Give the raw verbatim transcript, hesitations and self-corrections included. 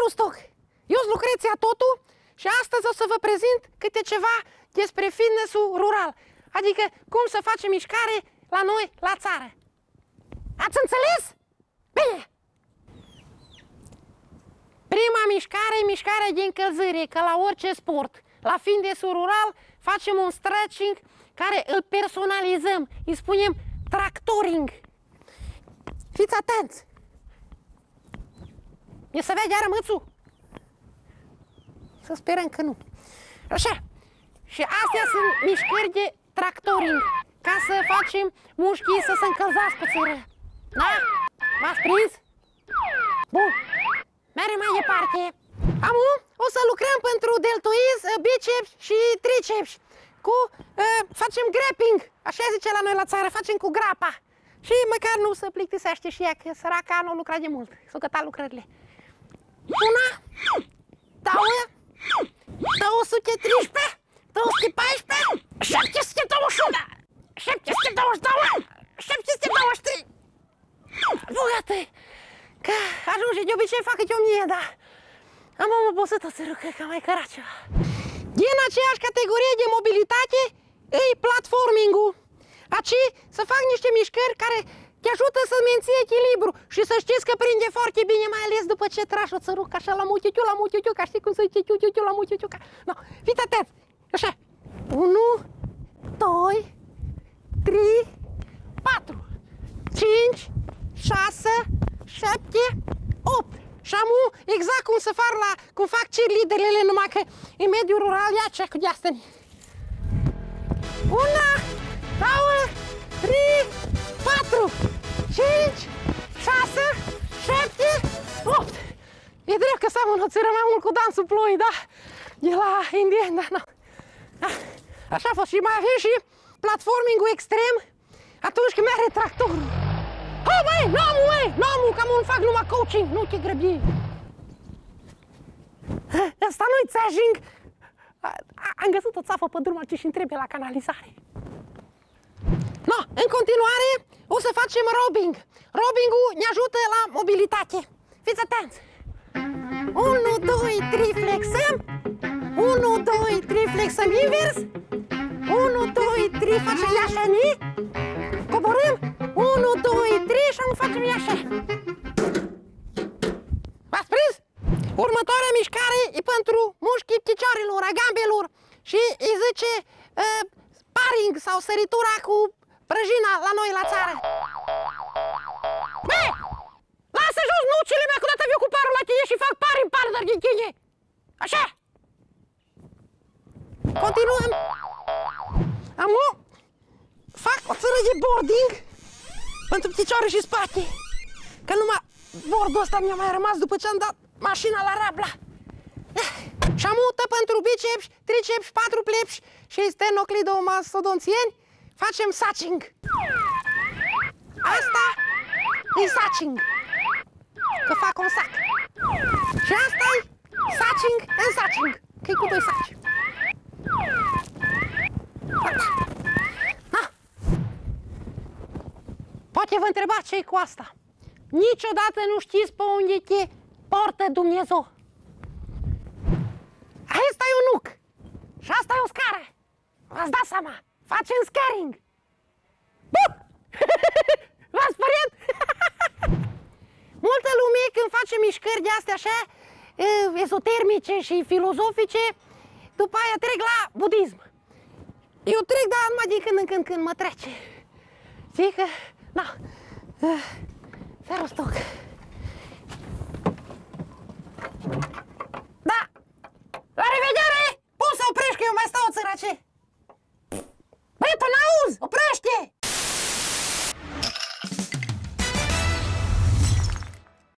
Rustoc! Eu sunt Lucreția Totu și astăzi o să vă prezint câte ceva despre fitness-ul rural. Adică cum să facem mișcare la noi, la țară. Ați înțeles? Bine! Prima mișcare e mișcarea de încălzire, ca la orice sport. La fitness-ul rural facem un stretching care îl personalizăm. Îi spunem tractoring. Fiți atenți! E să vede arămâțul? Să sperăm că nu. Așa. Și astea sunt mișcări de tractoring, ca să facem mușchii să se încălzească puțin. Da? V-ați prins? Bun. Mergem mai departe. Amu, o să lucrăm pentru deltoizi, biceps și triceps. Cu, uh, facem grapping, așa zice la noi la țară, facem cu grapa. Și măcar nu se plictisește și ea, că săraca nu lucra de mult. S-au cătat lucrările. Una, două, două sute treisprezece, două sute paisprezece, șapte sute douăzeci și unu, șapte sute douăzeci și doi, șapte sute douăzeci și trei. Bogată, că ajunge de obicei fac câte o mie, dar am obosită să râcă, că mai cărat ceva. Din aceeași categorie de mobilitate e platforming-ul. Aici să fac niște mișcări care te ajută să menții echilibru și să știți că prinde foarte bine, mai ales după ce tragi o țărucă așa la mutiutiu, la mutiutiu, ca știi cum se zice tiu-tiu-tiu la mutiutiu, ca... No, fiți atenți, așa, unu, doi, trei, patru, cinci, șase, șapte, opt. Și amu, exact cum se fac la, cum fac cheerleaderele, numai că în mediul rural, ia ce cu de-asta. Una, două, trei, patru, cinci, șase, șapte, opt. E drept că seamănă mai mult cu dansul ploii, da? De la indien, da, nu. Așa a fost și mai avem și platforming-ul extrem atunci când merge tractorul. Oh, băi, n-am, băi, n-am, că am fac numai coaching, nu te grăbi. Asta nu-i țeajing. Am găsit o țafă pe drum ce și-mi trebuie la canalizare. No, în continuare o să facem rowing. Rowing-ul ne ajută la mobilitate. Fiți atenți! unu, doi, trei, flexăm. unu, doi, trei, flexăm invers. unu, doi, trei, facem iașani. Coborâm. unu, doi, trei și am facem iașa. V-ați prins? Următoarea mișcare e pentru mușchii picioarelor, a gambelor și îi zice uh, sparring sau săritura cu prăjina la noi la țară. Bă! Lasă jos nucile mea, că dată viu cu parul la tine și fac pari în partner din tine. Așa? Continuăm. Amu, fac o țără de boarding pentru picioare și spate. Că numai bordul ăsta mi-a mai rămas după ce am dat mașina la Rabla. Și amută pentru biceps, triceps, patru plepși și sternocleidomastodonțieni facem sacing. Asta e sacing. Că fac un sac. Și asta e sacing în sacing. Că-i cu doi saci. Da. Poate vă întrebați ce-i cu asta. Niciodată nu știți pe unde te portă Dumnezeu. Asta e un nuc. Și asta e o scară. V-ați dat seama. Facem scaring. V-ați speriat? Multă lume când face mișcări de astea așa ezotermice și filozofice, după aia trec la budism. Eu trec, dar numai din când în când, când mă trece. Știi că, na, să rostoc. Da! La revedere! Poți să oprești că eu mai stau o țărace? Băi, tu n-auzi! Oprește!